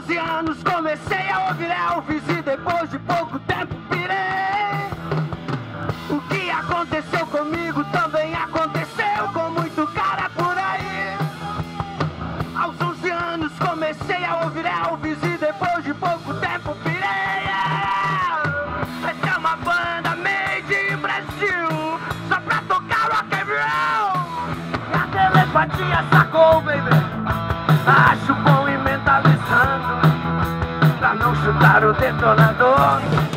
11 anos comecei a ouvir Elvis e depois de pouco tempo pirei. O que aconteceu comigo também aconteceu com muito cara por aí. Aos 11 anos comecei a ouvir Elvis e depois de pouco tempo pirei. Essa é uma banda made in Brasil, só pra tocar rock and roll. E a telepatia sacou, baby. Acho bom ir mentalizando pra não chutar o detonador.